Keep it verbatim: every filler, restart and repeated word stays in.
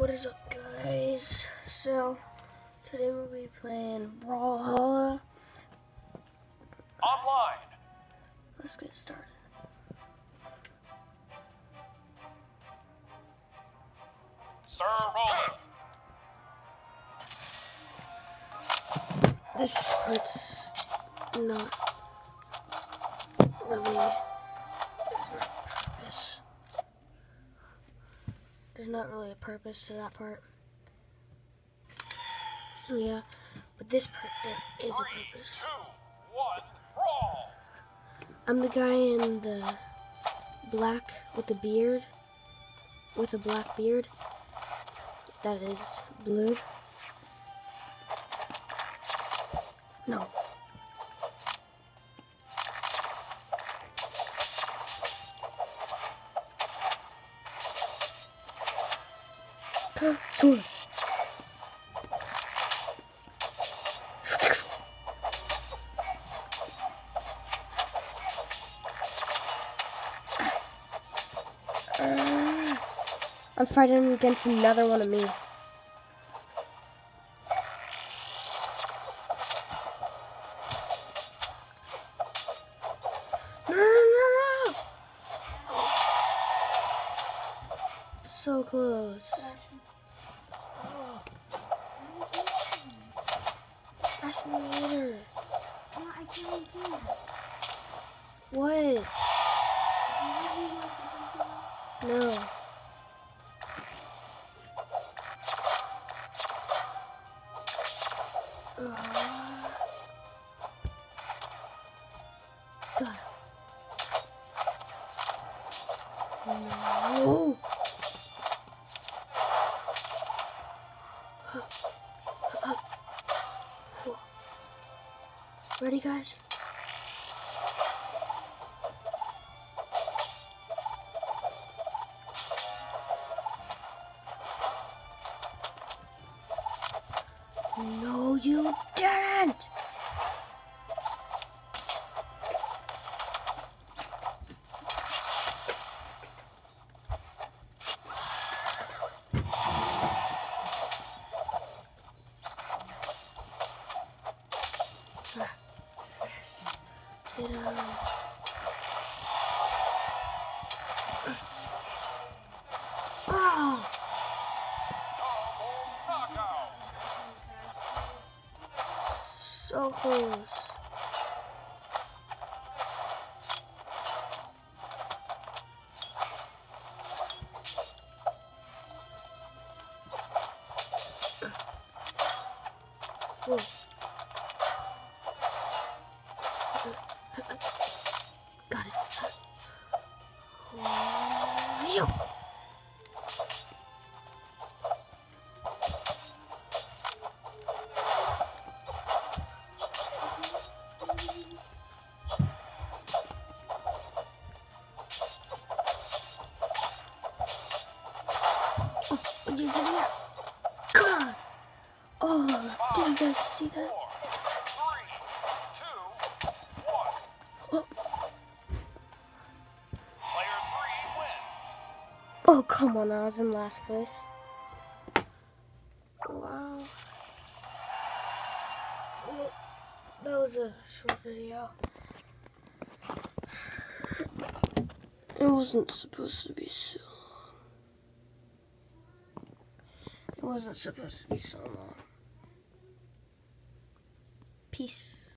What is up, guys? So today we'll be playing Brawlhalla online. Let's get started. Sir Roland. This part's not really. There's no purpose. There's not really a purpose to that part. So yeah, but this part there is a purpose. Two, one, brawl. I'm the guy in the black with the beard, with a black beard. That is blue. No. Sword. Uh, I'm fighting against another one of me. No, no, no, no! So close. Ask me later. I can't do that. What? No. Uh, got it. No. Ready, guys? No, you didn't! Get out. Oh! Knockout. So close. Whoa. Got it. Oh, God! Oh, did you guys see that? Four, three, two, one. Oh, Player three wins. oh, come on! I was in last place. Wow. Well, that was a short video. It wasn't supposed to be so long. It wasn't supposed to be so long. Peace.